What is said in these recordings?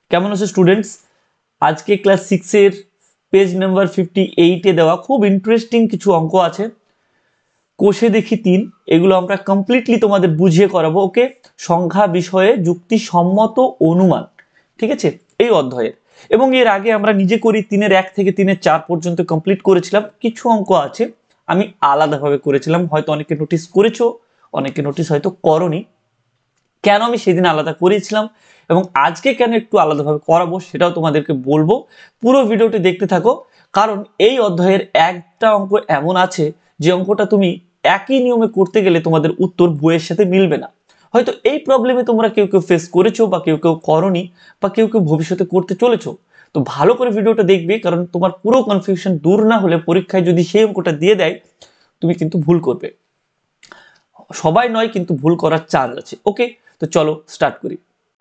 কেমন আছো স্টুডেন্টস? আজকে ক্লাস 6 এর পেজ নাম্বার 58 এ দেওয়া খুব ইন্টারেস্টিং কিছু অঙ্ক আছে। কোষে দেখি 3, এগুলো আমরা কমপ্লিটলি তোমাদের বুঝিয়ে করাবো। ওকে, সংখ্যা বিষয়ে যুক্তিসম্মত অনুমান, ঠিক আছে, এই অধ্যায়ের। এবং এর আগে আমরা নিজে করি 3-এর 1 থেকে 3-এর 4 পর্যন্ত কমপ্লিট করেছিলাম। কিছু অঙ্ক আছে আমি আলাদাভাবে করেছিলাম, হয়তো অনেকে নোটিস করেছো, অনেকে নোটিস হয়তো করোনি। কেন আমি সেদিন আলাদা করেছিলাম এবং আজকে কেন একটু আলাদাভাবে করাবো সেটাও তোমাদেরকে বলবো। পুরো ভিডিওটি দেখতে থাকো, কারণ এই অধ্যায়ের একটা অঙ্ক এমন আছে যে অঙ্কটা তুমি একই নিয়মে করতে গেলে তোমাদের উত্তর বইয়ের সাথে মিলবে না। হয়তো এই প্রবলেমে তোমরা কেউ কেউ ফেস করেছো বা কেউ কেউ করোনি বা কেউ কেউ ভবিষ্যতে করতে চলেছো। তো ভালো করে ভিডিওটা দেখবে, কারণ তোমার পুরো কনফিউশন দূর না হলে পরীক্ষায় যদি সেই অঙ্কটা দিয়ে দেয় তুমি কিন্তু ভুল করবে। সবাই নয়, কিন্তু ভুল করার চান্স আছে। ওকে, তো চলো স্টার্ট করি।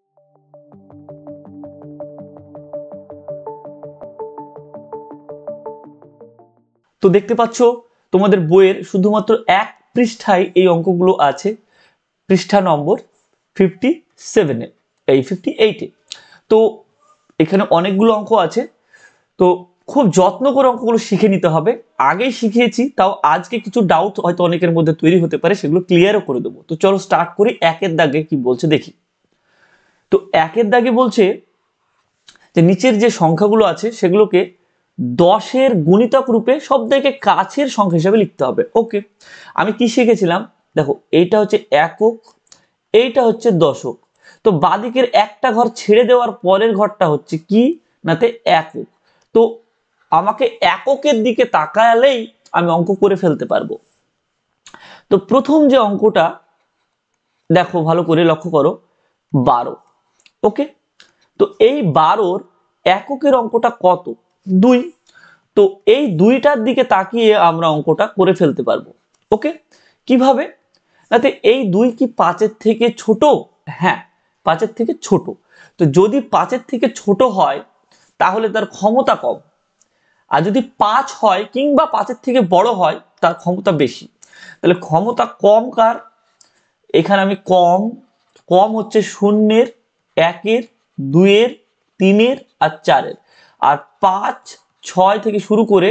তো দেখতে পাচ্ছ তোমাদের বইয়ের শুধুমাত্র এক পৃষ্ঠায় এই অঙ্কগুলো আছে, পৃষ্ঠা নম্বর 57 এ, এই 58 এ। তো এখানে অনেকগুলো অঙ্ক আছে, তো খুব যত্ন করে অঙ্কগুলো শিখে নিতে হবে। আগেই শিখিয়েছি, তাও আজকে কিছু ডাউট হয়তো অনেকের মধ্যে তৈরি হতে পারে, সেগুলো ক্লিয়ারও করে দেবো। তো চলো স্টার্ট করি। একের দাগে কি বলছে দেখি। তো একের দাগে বলছে যে নিচের যে সংখ্যাগুলো আছে সেগুলোকে 10-এর গুণিতক রূপে সব থেকে কাছের সংখ্যা হিসেবে লিখতে হবে। ওকে, আমি কি শিখেছিলাম দেখো, এইটা হচ্ছে একক, এইটা হচ্ছে দশক। তো বাদিকের একটা ঘর ছেড়ে দেওয়ার পরের ঘরটা হচ্ছে কি নাতে একক। তো আমাকে এককের দিকে তাকালেই আমি অঙ্ক করে ফেলতে পারবো। তো প্রথম যে অঙ্কটা দেখো, ভালো করে লক্ষ্য করো, 12। ওকে, তো এই 12-র এককের অঙ্কটা কত? 2। তো এই 2টার দিকে তাকিয়ে আমরা অঙ্কটা করে ফেলতে পারবো। ওকে, কিভাবে? নাতে এই 2 কি 5-এর থেকে ছোট? হ্যাঁ, 5-এর থেকে ছোট। তো যদি 5-এর থেকে ছোট হয় তাহলে তার ক্ষমতা কম, আর যদি 5 হয় কিংবা 5-এর থেকে বড় হয় তার ক্ষমতা বেশি। তাহলে ক্ষমতা কম কার? এখানে আমি কম, কম হচ্ছে 0-এর, 1-এর, 2-এর, 3-এর আর 4-এর। আর 5, 6 থেকে শুরু করে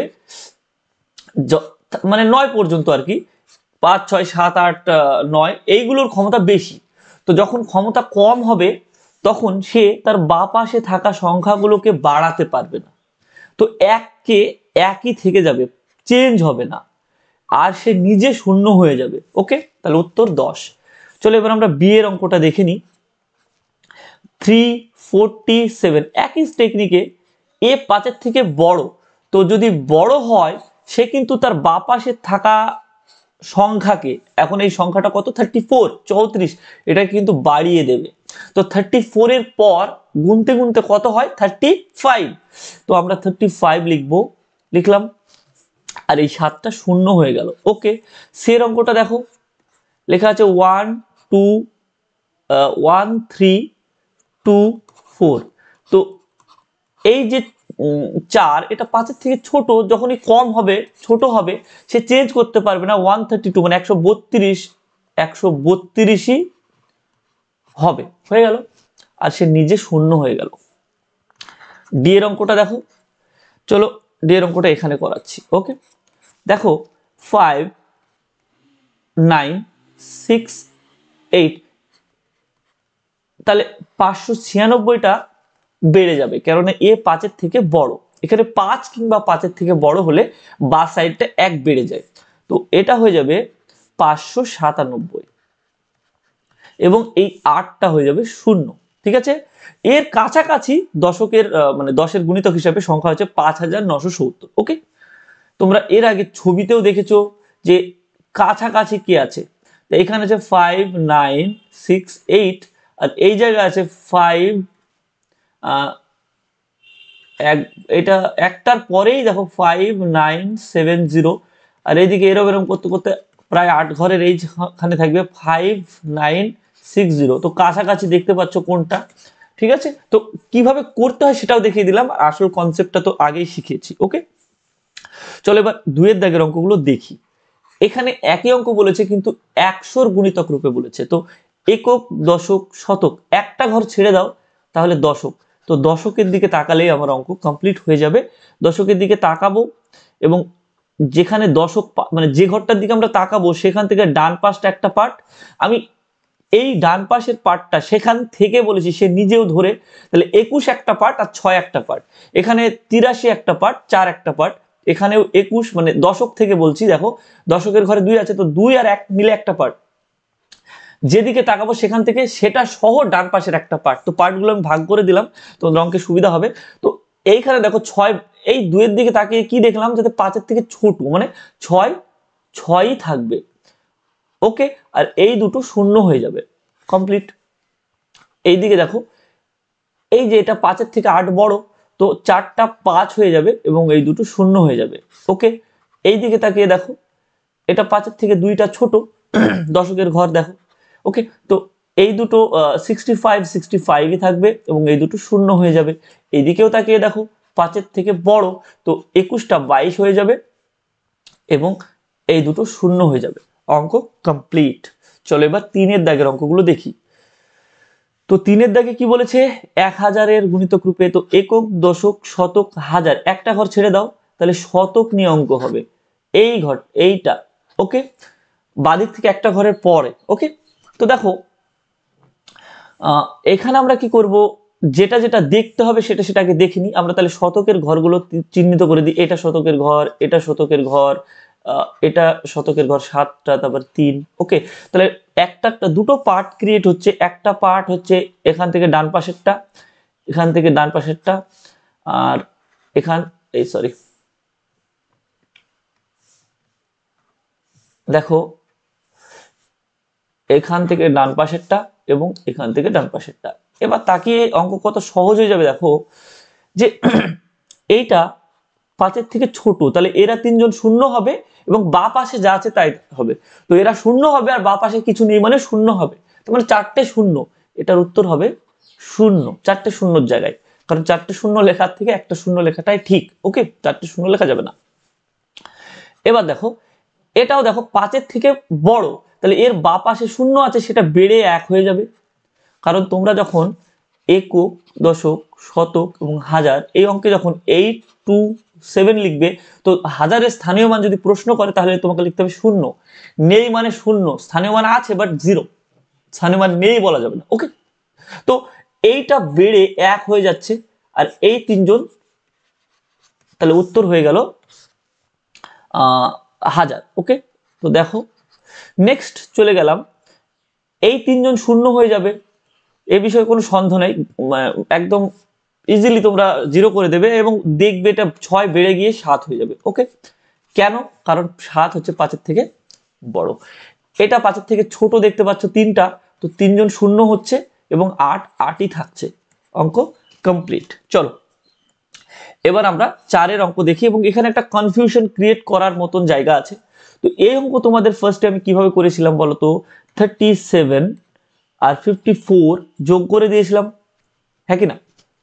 মানে 9 পর্যন্ত আর কি, 5, 6, 7, 8, 9 এইগুলোর ক্ষমতা বেশি। তো যখন ক্ষমতা কম হবে তখন সে তার বাঁ পাশে থাকা সংখ্যাগুলোকে বাড়াতে পারবে না। তো এককে একই থেকে যাবে, চেঞ্জ হবে না, আর সে নিজে শূন্য হয়ে যাবে। ওকে, তাহলে উত্তর 10। চলো এবার আমরা বি এর অঙ্কটা দেখে নিই। 347, একই টেকনিকে এ 5-এর থেকে বড়। তো যদি বড় হয় সে কিন্তু তার বাঁ পাশে থাকা সংখ্যাকে, এখন এই সংখ্যাটা কত, 34, 34, এটা কিন্তু বাড়িয়ে দেবে। তো 34 এর পর গুনতে গুনতে কত হয়, 35। তো আমরা 35 লিখবো, লিখলাম, আর এই 7টা শূন্য হয়ে গেল। ওকে, সে অঙ্কটা দেখো, লেখা আছে 1 2 1 3 2 4। তো এই যে 4, এটা 5-এর থেকে ছোট, যখনই কম হবে, ছোট হবে, সে চেঞ্জ করতে পারবে না। 132 মানে 132, 132ই হবে, হয়ে গেল, আর সে নিজে শূন্য হয়ে গেল। ডি এর অঙ্কটা দেখো, চলো ডি এর অঙ্কটা এখানে করাচ্ছি। ওকে, দেখো 5 9 6 8, তাহলে 596টা বেড়ে যাবে, কারণ এ 5-এর থেকে বড়। এখানে 5 কিংবা 5-এর থেকে বড় হলে বা সাইডটা 1 বেড়ে যায়। তো এটা হয়ে যাবে 597, এবং এই 8টা হয়ে যাবে 0। ঠিক আছে, এর কাছাকাছি দশকের মানে 10-এর গুণিতক হিসাবে সংখ্যা হচ্ছে 5970। ওকে, তোমরা এর আগে ছবিতেও দেখেছো যে কাছাকাছি কি আছে। তো এখানে আছে 5 9 6 8, আর এই জায়গায় আছে 5 এটা একটার পরেই দেখো 5970, আর এইদিকে এরকম এরকম করতে করতে প্রায় 8 ঘরের এইখানে থাকবে 5960। তো কাছাকাছি দেখতে পাচ্ছ কোনটা। ঠিক আছে, তো কিভাবে করতে হয় সেটাও দেখিয়ে দিলাম, আসল কনসেপ্টটা তো আগেই শিখিয়েছি। ওকে, চলো এবার 2-এর দাগের অঙ্কগুলো দেখি। এখানে একই অঙ্ক বলেছে কিন্তু 100-র গুণিতক রূপে বলেছে। তো একক, দশক, শতক, একটা ঘর ছেড়ে দাও তাহলে দশক। তো দশকের দিকে তাকালেই আমার অঙ্ক কমপ্লিট হয়ে যাবে। দশকের দিকে তাকাবো এবং যেখানে দশক মানে যে ঘরটার দিকে আমরা তাকাবো সেখান থেকে ডান পাশটা একটা পার্ট, আমি এই ডান পাশের পার্টটা সেখান থেকে বলেছি, সে নিজেও ধরে, তাহলে 21 একটা পার্ট আর 6 একটা পার্ট, এখানে 83 একটা পার্ট, 4 একটা পার্ট, এখানেও 21, মানে দশক থেকে বলছি, দেখো দশকের ঘরে 2 আছে, তো 2 আর 1 মিলে একটা পার্ট, যেদিকে তাকাবো সেখান থেকে সেটা সহ ডান পাশের একটা পার্ট। তো পার্টগুলো আমি ভাগ করে দিলাম, তোমাদের অঙ্কে সুবিধা হবে। তো এইখানে দেখো 6, এই 2 এর দিকে তাকিয়ে কি দেখলাম, যাতে 5 এর থেকে ছোট, মানে 6 6ই থাকবে, ওকে, আর এই দুটো শূন্য হয়ে যাবে, কমপ্লিট। এইদিকে দেখো, এই যে এটা 5 এর থেকে 8 বড়, তো 4টা 5 হয়ে যাবে এবং এই দুটো শূন্য হয়ে যাবে, ওকে। এইদিকে তাকিয়ে দেখো, এটা 5 এর থেকে 2টা ছোট, দশকের ঘর দেখো, ওকে। তো এই দুটো 65 থাকবে এবং এই দুটো শূন্য হয়ে যাবে। এইদিকেও তাকিয়ে দেখো, 5 এর থেকে বড়, তো 21টা 22 হয়ে যাবে এবং এই দুটো শূন্য হয়ে যাবে, অঙ্ক কমপ্লিট। চলো এবার 3 এর দাগের অঙ্কগুলো দেখি। তো 3 এর দাগে কি বলেছে, 1000-এর গুণিতক রূপে, তো একক, দশক, শতক, হাজার, একটা ঘর ছেড়ে দাও, তাহলে শতক নিয়ে অঙ্ক হবে, এই ঘর এইটা, ওকে, বাদিক থেকে একটা ঘরের পরে, ওকে। তো দেখো এখানে আমরা কি করব, যেটা যেটা দেখতে হবে সেটা সেটাকে দেখিনি আমরা, তাহলে শতকের ঘরগুলো চিহ্নিত করে দিই, এটা শতকের ঘর, এটা শতকের ঘর, এটা শতকের ঘর 7টা, তারপর 3, ওকে। তাহলে একটা দুটো পার্ট ক্রিয়েট হচ্ছে, একটা পার্ট হচ্ছে এখান থেকে ডান পাশেরটা, এখান থেকে ডান পাশেরটা, আর এখান এই সরি দেখো, এখান থেকে ডান পাশেরটা এবং এখান থেকে ডান পাশেরটা। এবার তাকিয়ে অঙ্ক কত সহজ হয়ে যাবে, দেখো যে এইটা 5 এর থেকে ছোট, তাহলে এরা 3জন শূন্য হবে এবং বা পাশে যা আছে তাই হবে, তো এরা শূন্য হবে আর বা পাশে কিছু নেই মানে শূন্য হবে, তো মানে 4টে শূন্য, এটার উত্তর হবে শূন্য, 4টে শূন্যর জায়গায়, কারণ 4টে শূন্য লেখার থেকে একটা শূন্য লেখাটাই ঠিক, ওকে, 4টে শূন্য লেখা যাবে না। এবার দেখো, এটাও দেখো 5 এর থেকে বড়, তাহলে এর বা পাশে শূন্য আছে, সেটা বেড়ে 1 হয়ে যাবে, কারণ তোমরা যখন একক, দশক, শতক এবং হাজার এই অঙ্কে যখন 8 2 7 লিখবে, তো হাজারের স্থানীয় মান যদি প্রশ্ন করে তাহলে তোমাকে লিখতে হবে শূন্য, নেই মানে শূন্য, স্থানীয় মান আছে বাট 0, স্থানীয় মান নেই বলা যাবে না, ওকে। তো এইটা বেড়ে 1 হয়ে যাচ্ছে, আর এই 3জন, তাহলে উত্তর হয়ে গেল 1000, ওকে। তো দেখো নেক্সট চলে গেলাম, এই 3জন শূন্য হয়ে যাবে, এ বিষয়ে কোনো সন্দেহ নেই, একদম ইজিলি তোমরা 0 করে দেবে এবং দেখবে এটা 6 বেড়ে গিয়ে 7 হয়ে যাবে, ওকে। কেন, কারণ 7 হচ্ছে 5 এর থেকে বড়, এটা 5 এর থেকে ছোট দেখতে পাচ্ছ 3টা, তো 3জন শূন্য হচ্ছে এবং 8ই থাকছে, অঙ্ক কমপ্লিট। চলো এবার আমরা 4-এর অঙ্ক দেখি, এবং এখানে একটা কনফিউশন ক্রিয়েট করার মতন জায়গা আছে। তো এই অঙ্ক তোমাদের ফার্স্টে আমি কিভাবে করেছিলাম বলতো, 37 আর 54 যোগ করে দিয়েছিলাম, হ্যাঁ কি না,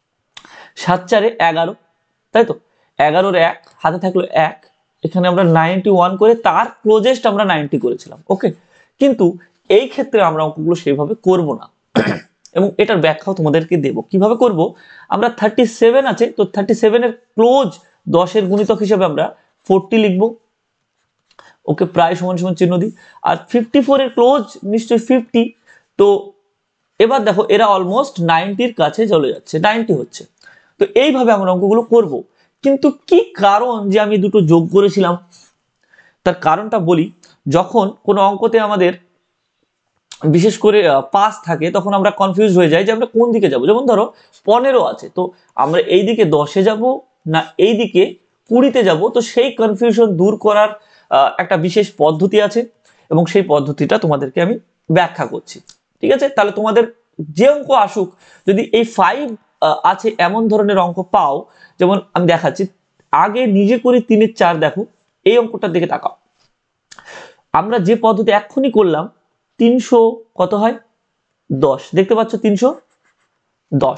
7 4 11, তাই তো, 11-র 1 হাতে থাকলো 1, এখানে আমরা 91 করে তার ক্লোজেস্ট আমরা 90 করেছিলাম, ওকে। কিন্তু এই ক্ষেত্রে আমরা অঙ্কগুলো সেইভাবে করব না এবং এটার ব্যাখ্যাও তোমাদেরকে দেব কিভাবে করব। আমরা 37 আছে, তো 37 এর ক্লোজ 10-এর গুণিতক হিসেবে আমরা 40 লিখব, ওকে, প্রায় সমান সমান চিহ্ন দিই, আর 54 এর ক্লোজ নিশ্চয়ই 50, তো এবার দেখো এরা অলমোস্ট 90-র কাছে চলে যাচ্ছে, 90 হচ্ছে, তো এইভাবে আমরা অঙ্কগুলো করব। কিন্তু কি কারণ যে আমি দুটো যোগ করেছিলাম, তার কারণটা বলি। যখন কোনো অঙ্কতে আমাদের বিশেষ করে পাস থাকে তখন আমরা কনফিউজ হয়ে যাই যে আমরা কোন দিকে যাব, যেমন ধরো 15 আছে, তো আমরা এই দিকে 10-এ যাব না এই দিকে 20-তে যাব, তো সেই কনফিউশন দূর করার একটা বিশেষ পদ্ধতি আছে এবং সেই পদ্ধতিটা তোমাদেরকে আমি ব্যাখ্যা করছি, ঠিক আছে। তাহলে তোমাদের যে অঙ্ক আসুক, যদি এই 5 আছে এমন ধরনের অঙ্ক পাও, যেমন আমি দেখাচ্ছি, আগে নিজে করে 3-এর 4 দেখো, এই অঙ্কটার দিকে তাকাও, আমরা যে পদ্ধতি এক্ষুনি করলাম, 300 কত হয় 10, দেখতে পাচ্ছ 310,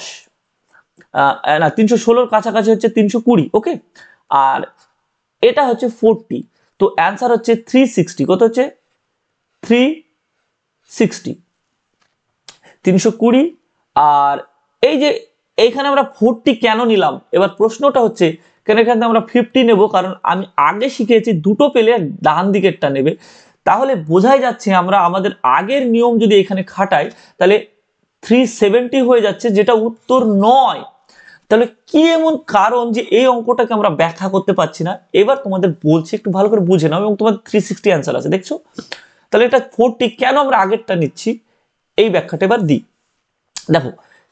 না 316-র কাছাকাছি হচ্ছে 320, ওকে, আর এটা হচ্ছে 40, তো অ্যান্সার হচ্ছে 360, কত হচ্ছে 360, 320, আর এই যে এইখানে আমরা 40 কেন নিলাম? এবার প্রশ্নটা হচ্ছে কেন এখানে আমরা 50 নেব, কারণ আমি আগে শিখেছি দুটো পেলে ডান দিকেরটা নেবে। তাহলে বোঝাই যাচ্ছে আমরা আমাদের আগের নিয়ম যদি এখানে খাটাই তাহলে 370 হয়ে যাচ্ছে, যেটা উত্তর নয়। তাহলে কি এমন কারণ যে এই অঙ্কটাকে আমরা ব্যাখ্যা করতে পারছি না? এবার তোমাদের বলছি, একটু ভালো করে বুঝে নাও, এবং তোমাদের 360 অ্যান্সার আছে দেখছো। তাহলে এটা 40 কেন আমরা আগেরটা নিচ্ছি, এই ব্যাখ্যাটা এবার দিই। দেখো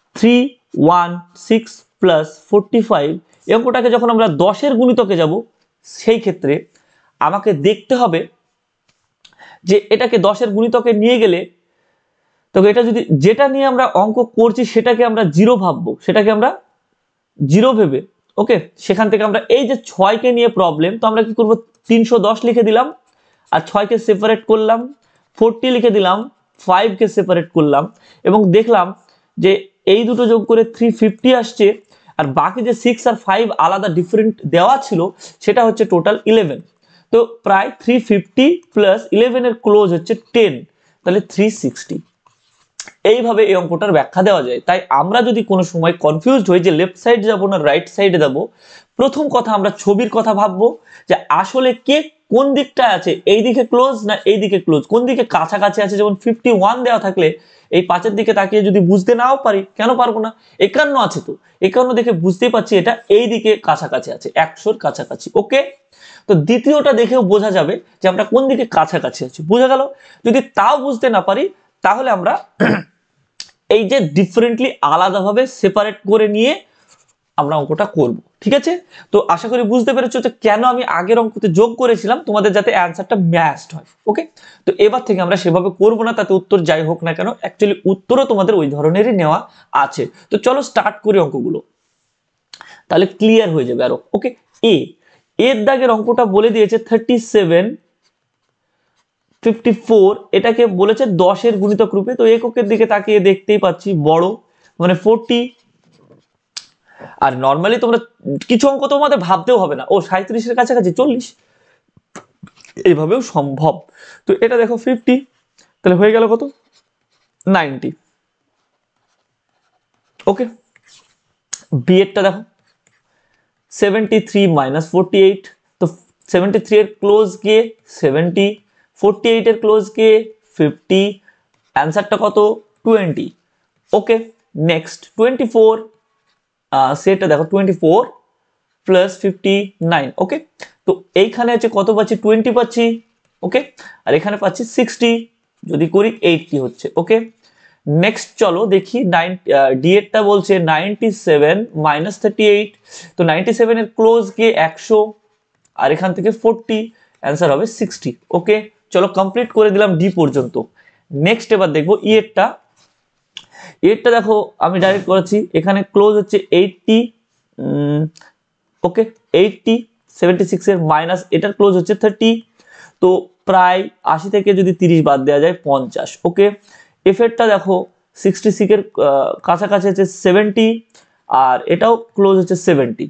316 প্লাস 45, এই অঙ্কটাকে যখন আমরা 10-এর গুণিতকে যাব, সেই ক্ষেত্রে আমাকে দেখতে হবে যে এটাকে 10-এর গুণিতকে নিয়ে গেলে, তো এটা যদি যেটা নিয়ে আমরা অঙ্ক করছি সেটাকে আমরা জিরো ভাববো, সেটাকে আমরা জিরো ভেবে, ওকে, সেখান থেকে আমরা এই যে 6কে নিয়ে প্রবলেম, তো আমরা কি করব, 310 লিখে দিলাম, আর 6কে সেপারেট করলাম, 40 লিখে দিলাম, 5কে সেপারেট করলাম, এবং দেখলাম যে এই দুটো যোগ করে 350 আসছে, আর বাকি যে 6 আর 5 আলাদা ডিফারেন্ট দেওয়া ছিল সেটা হচ্ছে টোটাল 11। তো প্রায় 350 প্লাস 11 এর ক্লোজ হচ্ছে 10, তাহলে 360। এইভাবে এই অঙ্কটার ব্যাখ্যা দেওয়া যায়। তাই আমরা যদি কোনো সময় কনফিউজড হই যে লেফট সাইড যাবো না রাইট সাইডে যাবো, প্রথম কথা আমরা ছবির কথা ভাববো যে আসলে কে কোন দিকটা আছে, এই দিকে ক্লোজ না এই দিকে ক্লোজ, কোন দিকে কাছাকাছি আছে। যেমন 51 দেওয়া থাকলে এই 5-এর দিকে তাকিয়ে যদি বুঝতে নাও পারি, কেন পারবো না, 51 আছে তো 51 দেখে বুঝতেই পারছি এটা এই দিকে কাছাকাছি আছে, 100-র কাছাকাছি। ওকে, তো দ্বিতীয়টা দেখেও বোঝা যাবে যে আমরা কোন দিকে কাছাকাছি আছি, বোঝা গেল। যদি তাও বুঝতে না পারি তাহলে আমরা এই যে ডিফারেন্টলি আলাদাভাবে সেপারেট করে নিয়ে আমরা অঙ্কটা করব, ঠিক আছে। তো আশা করি বুঝতে পেরেছো যে কেন আমি আগের অঙ্কতে যোগ করেছিলাম, তোমাদের যাতে অ্যান্সারটা ম্যাচড হয়। ওকে, তো এবার থেকে আমরা সেভাবে করব না, তাতে উত্তর যাই হোক না কেন অ্যাকচুয়ালি উত্তরও তোমাদের ওই ধরনেরই নেওয়া আছে। তো চলো স্টার্ট করি অঙ্কগুলো, তাহলে ক্লিয়ার হয়ে যাবে আরো। ওকে, এর দাগের অঙ্কটা বলে দিয়েছে 37 54, এটাকে বলেছে 10-এর গুণিতক রূপে। তো এককের দিকে তাকিয়ে দেখতেই পাচ্ছি বড় মানে 40, আর নরমালি তোমরা কিছু অঙ্ক তোমাদের ভাবতেও হবে না, ও 37-এর কাছাকাছি 40, এইভাবেও সম্ভব। তো এটা দেখো 50, তাহলে হয়ে গেল কত, 90। ওকে, বি এরটা দেখো 73 মাইনাস 48, তো 73 এর ক্লোজ গিয়ে 70, 48 এর ক্লোজ গিয়ে 50, অ্যান্সারটা কত 20। ওকে, নেক্সট 24, সেটা দেখো 24 প্লাস 59। ওকে, তো এইখানে আছে কত পাচ্ছি, 20 পাচ্ছি। ওকে, আর এখানে পাচ্ছি 60, যদি করি 80 হচ্ছে। ওকে, নেক্সট চলো দেখি ডি এরটা বলছে 97 মাইনাস 38, তো 97 এর ক্লোজ গিয়ে 100, আর এখান থেকে 40, অ্যান্সার হবে 60। ওকে, চলো কমপ্লিট করে দিলাম ডি পর্যন্ত। নেক্সট এবার দেখবো এরটা দেখো আমি ডাইরেক্ট করেছি, এখানে ক্লোজ হচ্ছে 80, ওকে 80, 76 এর মাইনাস এটার ক্লোজ হচ্ছে 30, তো প্রায় 80 থেকে যদি 30 বাদ দেওয়া যায় 50। ওকে, এফ এরটা দেখো 66 এর কাছাকাছি হচ্ছে 70, আর এটাও ক্লোজ হচ্ছে 70।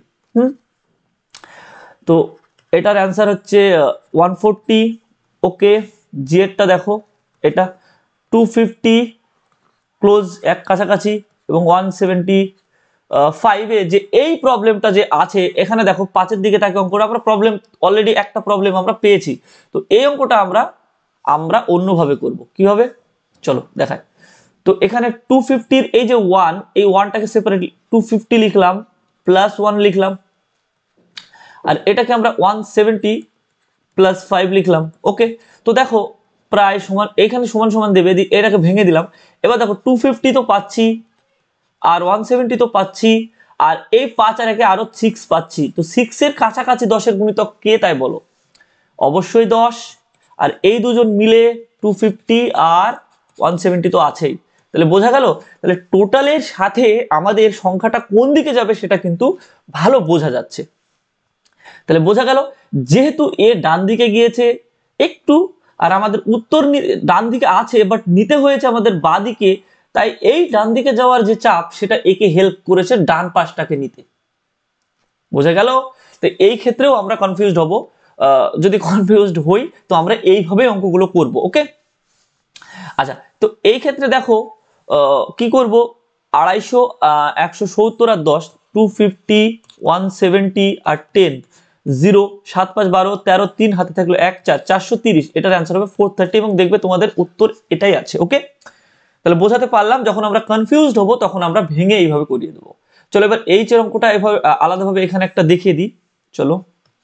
তো এটার অ্যান্সার হচ্ছে 140। ওকে, জি এরটা দেখো এটা 250 ক্লোজ এক কাছাকাছি, এবং 175 এ যে এই প্রবলেমটা যে আছে এখানে দেখো 5-এর দিকে তাকে অঙ্কটা আমরা প্রবলেম অলরেডি একটা প্রবলেম আমরা পেয়েছি। তো এই অঙ্কটা আমরা অন্যভাবে করব, কিভাবে চলো দেখাই। তো এখানে 250-র এই যে 1, এই 1টাকে সেপারেট 250 লিখলাম প্লাস 1 লিখলাম, আর এটাকে আমরা 170 প্লাস 5 লিখলাম। ওকে, তো দেখো প্রায় সমান, এখানে সমান সমান দেবে, এটাকে ভেঙে দিলাম। এবার দেখো 250 তো পাচ্ছি, আর 170 তো পাচ্ছি, আর এই 5 আর একে আরো 6 পাচ্ছি। তো 6 এর কাছাকাছি 10-এর গুণিতক কে তাই বলো, অবশ্যই 10, আর এই দুজন মিলে 250 আর 170 তো আছেই। তাহলে বোঝা গেল, তাহলে টোটালের সাথে আমাদের সংখ্যাটা কোন দিকে যাবে সেটা কিন্তু ভালো বোঝা যাচ্ছে। তাহলে বোঝা গেল যেহেতু এ ডান দিকে গিয়েছে একটু, আর আমাদের উত্তর ডান দিকে আছে বাট নিতে হয়েছে আমাদের বাঁ দিকে, তাই এই ডান দিকে যাওয়ার যে চাপ সেটা একে হেল্প করেছে ডান পাশটাকে নিতে। বোঝা গেল, তো এই ক্ষেত্রেও আমরা কনফিউজড হব, যদি কনফিউজড হই তো আমরা এইভাবে অঙ্কগুলো করব। ওকে, আচ্ছা, তো এই ক্ষেত্রে দেখো কি করব, 250, 170 আর 10, 250, 170 আর 10, 0, 7 5 12, 13, 3 হাতে থাকলো 1 4, 430, এটার অ্যান্সার হবে 430 এবং দেখবে তোমাদের উত্তর এটাই আছে। ওকে, তাহলে বোঝাতে পারলাম যখন আমরা কনফিউজড হব তখন আমরা ভেঙে এইভাবে করিয়ে দেবো। চলো এবার এইচ এর অঙ্কটা এভাবে আলাদাভাবে এখানে একটা দেখিয়ে দিই। চলো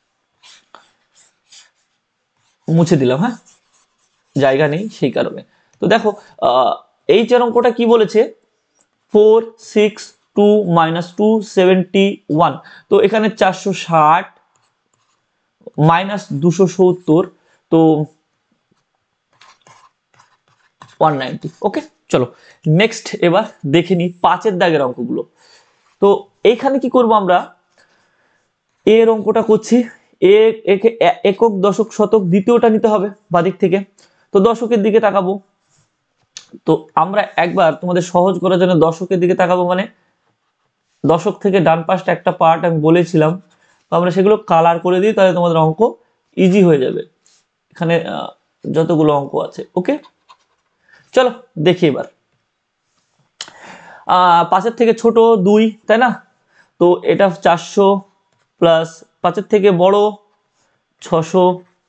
মুছে দিলাম, হ্যাঁ জায়গা নেই সেই কারণে। তো দেখো এইচ এর অঙ্কটা কি বলেছে, 462 মাইনাস 271, তো এখানে 460 মাইনাস 270, তো 190। ওকে, চলো নেক্সট এবার দেখে নিই 5 দাগের অঙ্কগুলো। তো এইখানে কি করব আমরা, এর অঙ্কটা করছি, একে একক দশক শতক দ্বিতীয়টা নিতে হবে বাদিক থেকে। তো দশকের দিকে তাকাবো, তো আমরা একবার তোমাদের সহজ করার জন্য দশকের দিকে তাকাবো, মানে দশক থেকে ডান পাশটা একটা পার্ট আমি বলেছিলাম, তো আমরা সেগুলো কালার করে দিই, তাহলে তোমাদের অঙ্ক ইজি হয়ে যাবে। এখানে যতগুলো অঙ্ক আছে। ওকে, চলো দেখি এবার। 5 থেকে ছোট 2, তাই না? তো এটা 400 প্লাস 5 থেকে বড় 600,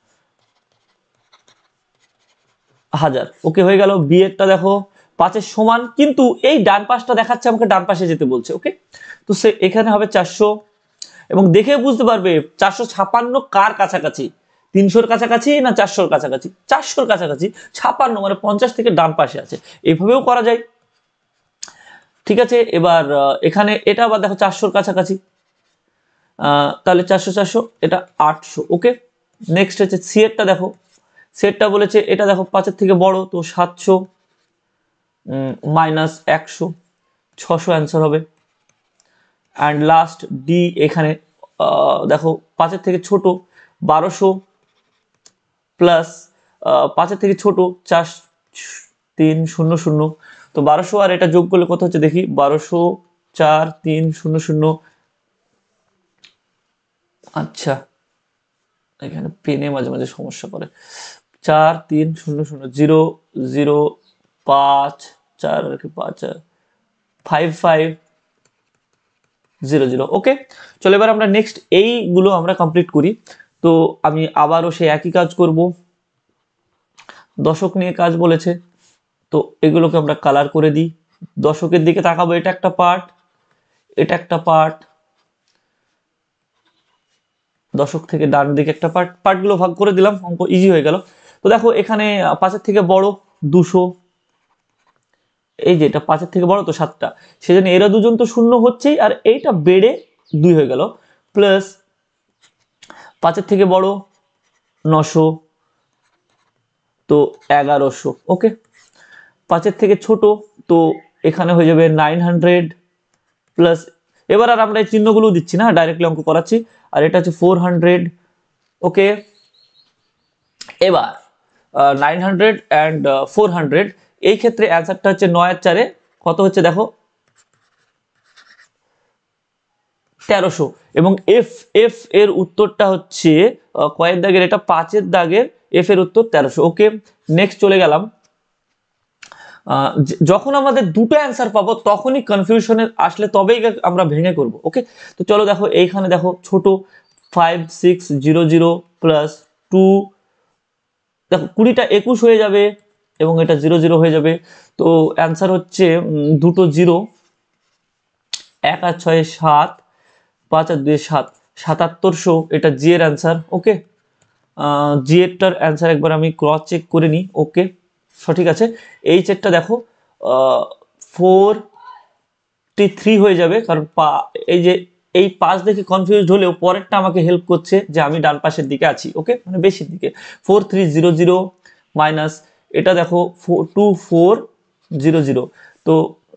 1000। ওকে হয়ে গেল। বি এরটা দেখো 5 সমান, কিন্তু এই ডান পাশটা দেখাচ্ছে আমাকে ডান পাশে যেতে বলছে। ওকে, তো সে এখানে হবে 400, এবং দেখে বুঝতে পারবে 456 কার কাছাকাছি, 300-র কাছাকাছি না 400-র কাছাকাছি, 400-র কাছাকাছি, 56 মানে 50 থেকে ডান পাশে আছে, এইভাবেও করা যায়। ঠিক আছে, এবার এখানে এটা আবার দেখো 400-র কাছাকাছি, তাহলে 400 400, এটা 800। ওকে, নেক্সট হচ্ছে সি এরটা দেখো, সেটটা বলেছে এটা দেখো 5 থেকে বড়, তো 700 মাইনাস 100, 600 অ্যান্সার হবে। অ্যান্ড লাস্ট ডি, এখানে দেখো 5 থেকে ছোট 1200 প্লাস 5 থেকে ছোট 4 3 0 0, তো 1200 আর এটা যোগ করলে কত হচ্ছে দেখি, 1200 4 3 0 0। আচ্ছা, এখানে পেনে মাঝে মাঝে সমস্যা করে। 4 3 0 0 0 0 5 4 আর কি 5 5 5 0 0। ওকে, চলো এবার আমরা নেক্সট এইগুলো আমরা কমপ্লিট করি। তো আমি আবারও সেই একই কাজ করব, দশক নিয়ে কাজ বলেছে, তো এগুলোকে আমরা কালার করে দিই। দশকের দিকে তাকাবো, এটা একটা পার্ট, এটা একটা পার্ট, দশক থেকে ডান দিকে একটা পার্ট, পার্টগুলো ভাগ করে দিলাম, অঙ্ক ইজি হয়ে গেল। তো দেখো এখানে 5 থেকে বড় 200, এই যে এটা 5 থেকে বড় তো 7টা, সেজন্য এরা দুজন তো শূন্য হচ্ছেই, আর এইটা বেড়ে 2 হয়ে গেল, প্লাস 5 থেকে বড় 900, তো 1100। ওকে, 5 থেকে ছোট, তো এখানে হয়ে যাবে 900 প্লাস, এবার আর আমরা এই চিহ্নগুলো দিচ্ছি না, ডাইরেক্টলি অঙ্ক করাচ্ছি, আর এটা হচ্ছে 400। ওকে, এবার 900 অ্যান্ড 400, এই ক্ষেত্রে অ্যান্সারটা হচ্ছে 9 আর 4 কত হচ্ছে দেখো, 1300। এবং এফ এফ এর উত্তরটা হচ্ছে কয়ের দাগের, এটা 5 দাগের, এফ এর উত্তর 1300। ওকে, নেক্সট চলে গেলাম। যখন আমাদের দুটো অ্যান্সার পাবো তখনই কনফিউশনে আসলে তবেই আমরা ভেঙে করব। ওকে, তো চলো দেখো এইখানে দেখো ছোট 5600 প্লাস 2, দেখো 20টা 21 হয়ে যাবে এবং এটা 00 হয়ে যাবে। তো অ্যান্সার হচ্ছে দুটো 0, 1 আর 6 7, 5 আর 2 7, 7700, এটা জি এর অ্যান্সার। ওকে, জি এরটার অ্যান্সার একবার আমি ক্রস চেক করে নিই। ওকে, সঠিক আছে। এইচ এরটা দেখো 43 হয়ে যাবে, কারণ এই যে এই 5 দেখে কনফিউজড হলেও পরেরটা আমাকে হেল্প করছে যে আমি ডান পাশের দিকে আছি। ওকে, মানে বেশির দিকে। 4300 মাইনাস এটা দেখো 2400, তো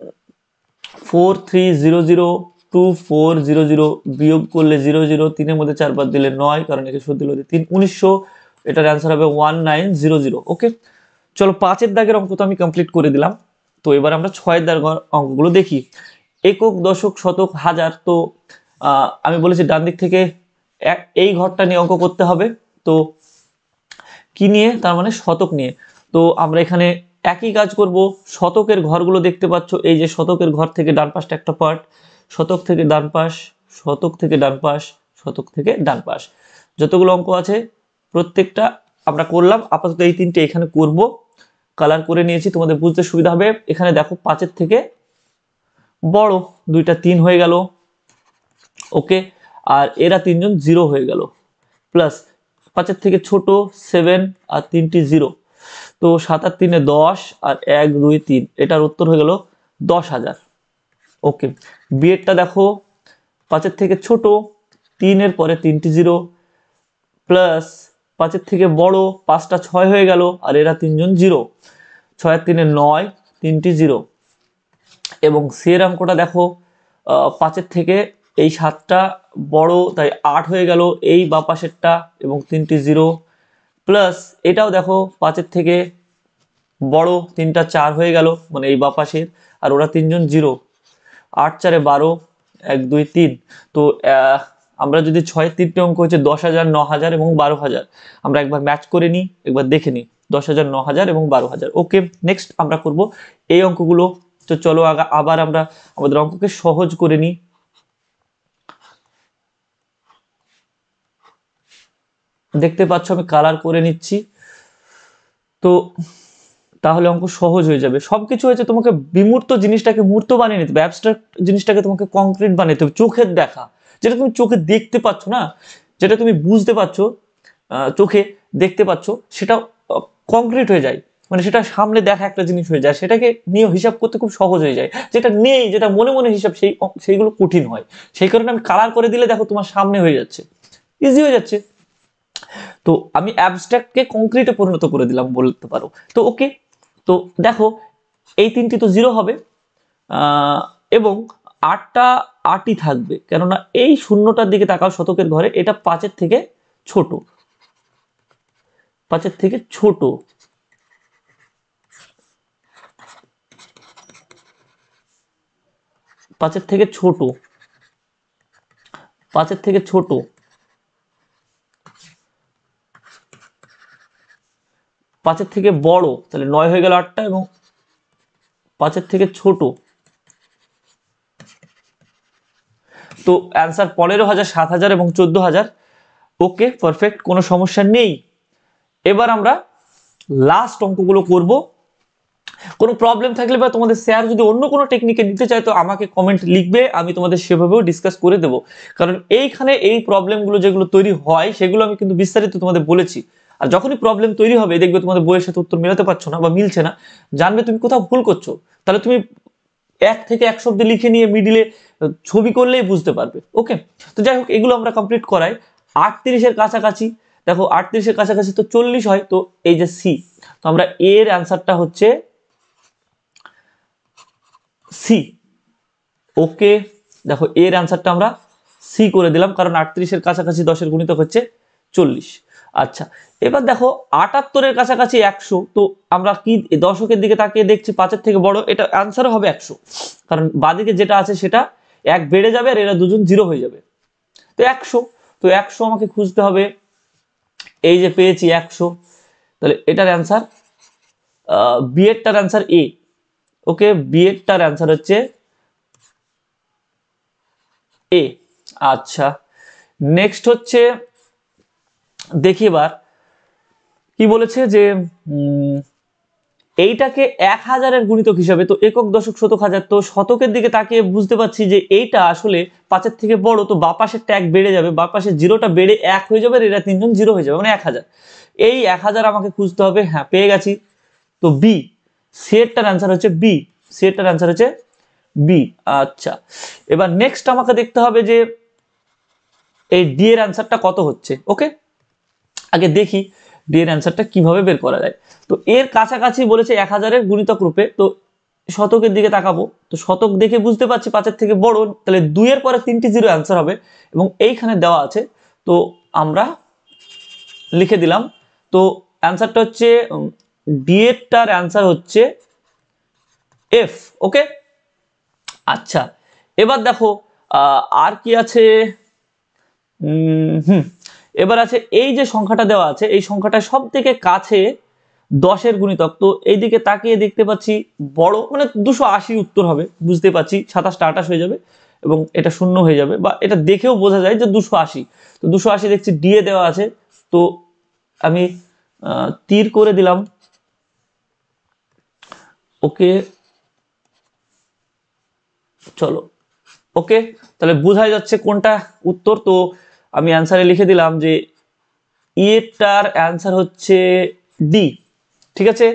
4300 বিয়োগ করলে 00, 3-এর মধ্যে 4 বাদ দিলে 9, কারণ একে সত্যি দিল 3, 1900, এটার অ্যান্সার হবে 1900। ওকে, চলো 5 দাগের অঙ্ক তো আমি কমপ্লিট করে দিলাম। তো এবার আমরা 6 দাগের অঙ্কগুলো দেখি। একক দশক শতক হাজার, তো আমি বলেছি ডান দিক থেকে এই ঘরটা নিয়ে অঙ্ক করতে হবে। তো কি নিয়ে, তার মানে শতক নিয়ে। তো আমরা এখানে একই কাজ করব, শতকের ঘরগুলো দেখতে পাচ্ছ, এই যে শতকের ঘর থেকে ডান পাশটা একটা পার্ট, শতক থেকে ডান পাশ, শতক থেকে ডান পাশ, শতক থেকে ডান পাশ, যতগুলো অঙ্ক আছে প্রত্যেকটা আমরা করলাম। আপাতত এই তিনটে এখানে করব, কালার করে নিয়েছি, তোমাদের বুঝতে সুবিধা হবে। এখানে দেখো 5-এর থেকে বড় দুইটা 3 হয়ে গেল, ওকে, আর এরা তিনজন 0 হয়ে গেল, প্লাস 5-এর থেকে ছোট 7 আর 3টি 0, তো 7 আর 3-এ 10 আর 1 2 3, এটার উত্তর হয়ে গেল 10,000। ওকে, বিয়েরটা দেখো 5-এর থেকে ছোট 3-এর পরে 3টি 0, প্লাস 5-এর থেকে বড় 5টা 6 হয়ে গেল আর এরা তিনজন 0, 6 আর 3-এ 9, 3টি 0, এবং সের অঙ্কটা দেখো 5-এর থেকে এই 7টা বড় তাই 8 হয়ে গেল এই বা পাশেরটা এবং 3টি 0, প্লাস এটাও দেখো 5-এর থেকে বড় 3টা 4 হয়ে গেল মানে এই বা পাশের, আর ওরা তিনজন 0, 8 4-এ 12, 1 2 3, তো আমরা যদি 6-এর 3টে অঙ্ক হচ্ছে 10,000, 9,000 এবং 12,000, আমরা একবার ম্যাচ করে নিই, একবার দেখে নিই 10,000, 9,000 এবং 12,000। ওকে, নেক্সট আমরা করব এই অঙ্কগুলো। তো চলো আবার আমরা আমাদের অঙ্ককে সহজ করে নিই। দেখতে পাচ্ছ আমি কালার করে নিচ্ছি, তো তাহলে অঙ্ক সহজ হয়ে যাবে। সবকিছু হয়েছে তোমাকে বিমূর্ত জিনিসটাকে মূর্ত বানিয়ে নিতে হবে, অ্যাবস্ট্রাক্ট জিনিসটাকে তোমাকে কংক্রিট বানিয়ে নিতে হবে, চোখের দেখা, যেটা তুমি চোখে দেখতে পাচ্ছ না, যেটা তুমি বুঝতে পারছো, চোখে দেখতে পাচ্ছ, সেটা কংক্রিট হয়ে যায়, মানে সেটা সামনে দেখা একটা জিনিস হয়ে যায়, সেটাকে নিয়ে হিসাব করতে খুব সহজ হয়ে যায়। যেটা নেই, যেটা মনে মনে হিসাব, সেইগুলো কঠিন হয়। সেই কারণে আমি কালার করে দিলে দেখো তোমার সামনে হয়ে যাচ্ছে, ইজি হয়ে যাচ্ছে। তো আমি অ্যাবস্ট্রাক্টকে কংক্রিটে পরিণত করে দিলাম বলতে পারো। তো ওকে, তো দেখো এই 3টি তো 0 হবে, এবং 8টা 8ই থাকবে, কেননা এই শূন্যটার দিকে তাকাও শতকের ঘরে, এটা 5-এর থেকে ছোট, 5-এর থেকে ছোট, 5-এর থেকে ছোট, 5-এর থেকে ছোট, 5-এর থেকে বড়, তাহলে 9 হয়ে গেল 8টা, এবং 5-এর থেকে ছোট, তো অ্যান্সার 15,000, 7,000 এবং 14,000। ওকে, পারফেক্ট, কোনো সমস্যা নেই। এবার আমরা লাস্ট অঙ্কগুলো করব। কোনো প্রবলেম থাকলে বা তোমাদের স্যার যদি অন্য কোনো টেকনিকে নিতে চায় তো আমাকে কমেন্ট লিখবে, আমি তোমাদের সেভাবেও ডিসকাস করে দেবো। কারণ এইখানে এই প্রবলেমগুলো যেগুলো তৈরি হয় সেগুলো আমি কিন্তু বিস্তারিত তোমাদের বলেছি। আর যখনই প্রবলেম তৈরি হবে দেখবে তোমাদের বইয়ের সাথে উত্তর মেলাতে পারছো না বা মিলছে না, জানবে তুমি কোথাও ভুল করছো, তাহলে তুমি 1 থেকে 100 অব্দি লিখে নিয়ে মিডিলে ছবি করলেই বুঝতে পারবে। ওকে, তো যাই হোক, এগুলো আমরা কমপ্লিট করাই। 38-এর কাছাকাছি দেখো, 38-এর কাছাকাছি তো 40 হয়, তো এই যে সি, তো আমরা এর অ্যান্সারটা হচ্ছে সি। ওকে, দেখো এর অ্যান্সারটা আমরা সি করে দিলাম, কারণ 38-এর কাছাকাছি 10-এর গুণিতক হচ্ছে 40। আচ্ছা, এবার দেখো 78-এর কাছাকাছি 100, তো আমরা কি দশকের দিকে তাকিয়ে দেখছি 5-এর থেকে বড়, এটা অ্যান্সার হবে 100, কারণ বাদিকে যেটা আছে সেটা 1 বেড়ে যাবে আর এরা দুজন 0 হয়ে যাবে, তো 100। তো 100 আমাকে খুঁজতে হবে, এই যে পেয়েছি 100, তাহলে এটার অ্যান্সার, বিয়েরটার অ্যান্সার এ। ওকে, বিয়েরটার অ্যান্সার হচ্ছে এ। আচ্ছা, নেক্সট হচ্ছে দেখি এবার কি বলেছে, যে এইটাকে 1000-এর গুণিতক হিসাবে, তো একক দশক শতক হাজার, তো শতকের দিকে তাকিয়ে বুঝতে পারছি যে এইটা আসলে 5-এর থেকে বড়, তো বা পাশের ট্যাগ বেড়ে যাবে, বা পাশের 0টা বেড়ে 1 হয়ে যাবে, আর এরা তিনজন 0 হয়ে যাবে, মানে 1000। এই 1000 আমাকে খুঁজতে হবে, হ্যাঁ পেয়ে গেছি, তো বি, সেটার অ্যান্সার হচ্ছে বি, সেটার অ্যান্সার হচ্ছে বি। আচ্ছা, এবার নেক্সট আমাকে দেখতে হবে যে এই ডি এর অ্যান্সারটা কত হচ্ছে। ওকে, আগে দেখি ডি এর অ্যান্সারটা কিভাবে বের করা যায়। তো এর কাছাকাছি বলেছে 1000-এর গুণিতক রূপে, তো শতকের দিকে তাকাবো, তো শতক দেখে বুঝতে পারছি 5-এর থেকে বড়, তাহলে 2 এর পরে 3টি 0 অ্যান্সার হবে, এবং এইখানে দেওয়া আছে, তো আমরা লিখে দিলাম। তো অ্যান্সারটা হচ্ছে ডি এরটার অ্যান্সার হচ্ছে এফ। ওকে, আচ্ছা, এবার দেখো আর কি আছে, এবার আছে এই যে সংখ্যাটা দেওয়া আছে, এই সংখ্যাটা সব থেকে কাছে 10-এর গুণিতক। তো এইদিকে তাকিয়ে দেখতে পাচ্ছি বড় মানে 280 উত্তর হবে, বুঝতে পারছি 27টা 28 হয়ে যাবে এবং এটা শূন্য হয়ে যাবে, বা এটা দেখেও বোঝা যায় যে 280। তো 280 দেখছি ডি এ দেওয়া আছে, তো আমি তীর করে দিলাম। ওকে চলো, ওকে তাহলে বোঝাই যাচ্ছে কোনটা উত্তর। তো আমি অ্যান্সারে লিখে দিলাম যে এটার অ্যান্সার হচ্ছে ডি। ঠিক আছে,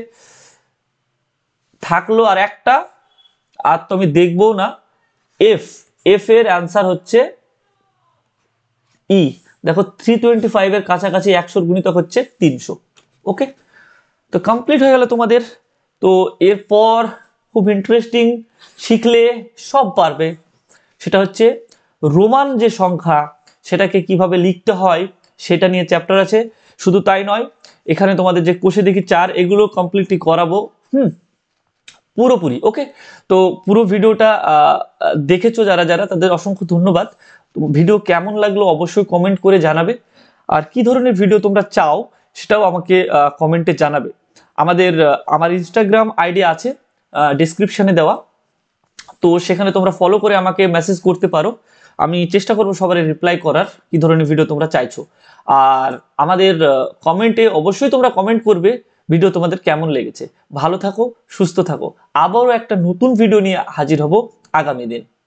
থাকলো আর একটা, আর তো আমি দেখবো না। এফ, এফ এর অ্যান্সার হচ্ছে ই। দেখো 325 এর কাছাকাছি 100 গুণিতক হচ্ছে 300। ওকে, তো কমপ্লিট হয়ে গেল তোমাদের। তো এরপর খুব ইন্টারেস্টিং, শিখলে সব পারবে, সেটা হচ্ছে রোমান যে সংখ্যা সেটাকে কিভাবে লিখতে হয় সেটা নিয়ে চ্যাপ্টার আছে। শুধু তাই নয়, এখানে তোমাদের যে কোষে দেখি 4 এগুলো কমপ্লিটলি করাবো পুরোপুরি। ওকে, তো পুরো ভিডিওটা দেখেছো যারা যারা, তাদের অসংখ্য ধন্যবাদ। তো ভিডিও কেমন লাগলো অবশ্যই কমেন্ট করে জানাবে, আর কি ধরনের ভিডিও তোমরা চাও সেটাও আমাকে কমেন্টে জানাবে। আমার ইনস্টাগ্রাম আইডি আছে ডিসক্রিপশনে দেওয়া, তো সেখানে তোমরা ফলো করে আমাকে মেসেজ করতে পারো। আমি চেষ্টা করবো সবার রিপ্লাই করার, কি ধরনের ভিডিও তোমরা চাইছো। আর আমাদের কমেন্টে অবশ্যই তোমরা কমেন্ট করবে ভিডিও তোমাদের কেমন লেগেছে। ভালো থাকো, সুস্থ থাকো, আবারও একটা নতুন ভিডিও নিয়ে হাজির হব আগামী দিন।